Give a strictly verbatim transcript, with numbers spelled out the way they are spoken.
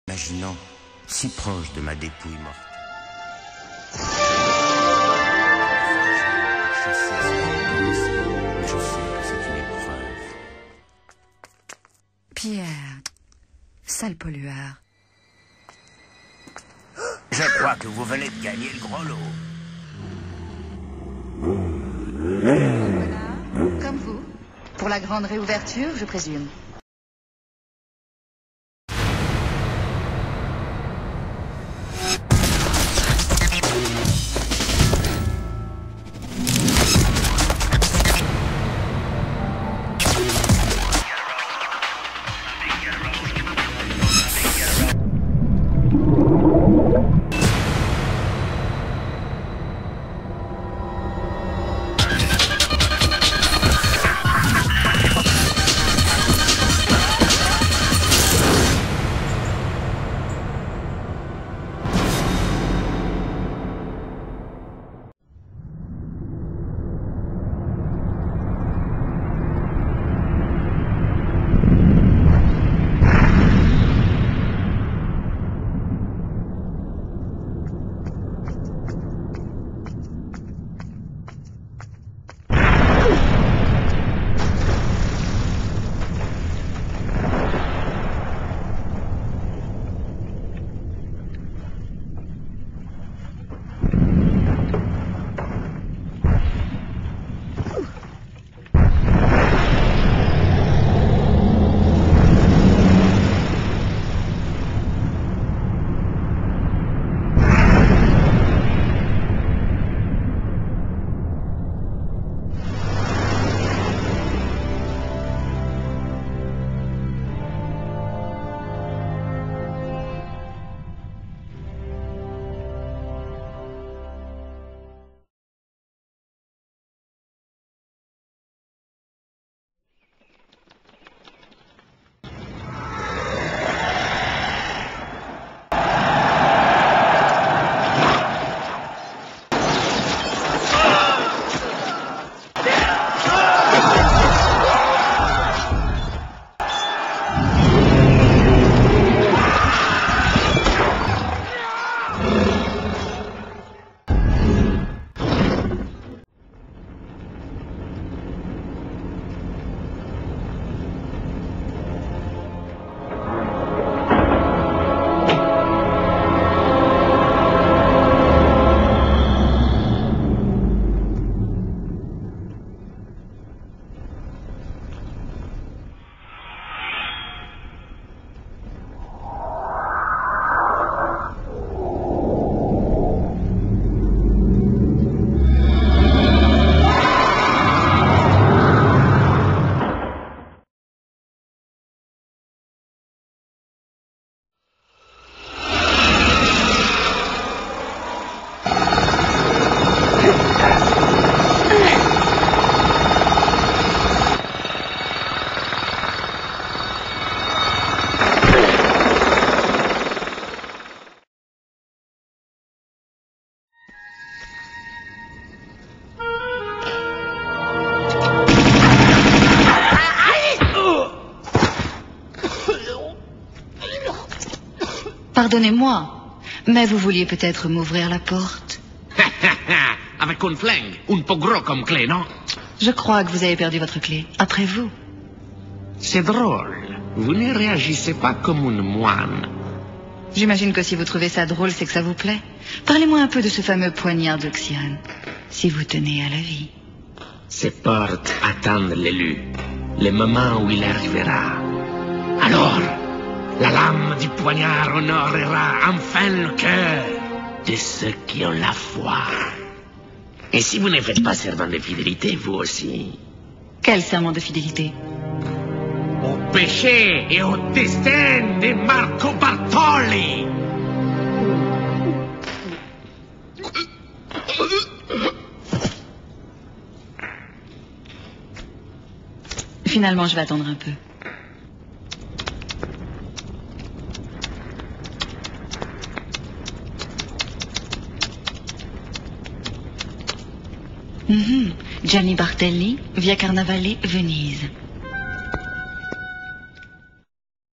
imaginant si proche de ma dépouille morte. Je sais que c'est une épreuve. Pierre, sale pollueur. Je crois que vous venez de gagner le gros lot. Voilà, comme vous. Pour la grande réouverture, je présume. Pardonnez-moi, mais vous vouliez peut-être m'ouvrir la porte. Avec un flingue, un peu gros comme clé, non? Je crois que vous avez perdu votre clé. Après vous. C'est drôle. Vous ne réagissez pas comme une moine. J'imagine que si vous trouvez ça drôle, c'est que ça vous plaît. Parlez-moi un peu de ce fameux poignard d'Oxiane, si vous tenez à la vie. Ces portes attendent l'élu, le moment où il arrivera. Alors, la lame du poignard honorera enfin le cœur de ceux qui ont la foi. Et si vous ne faites pas serment de fidélité, vous aussi? Quel serment de fidélité? Au péché et au destin de Marco Bartoli. Finalement, je vais attendre un peu. Mm-hmm. Gianni Bartelli, Via Carnavalet, Venise.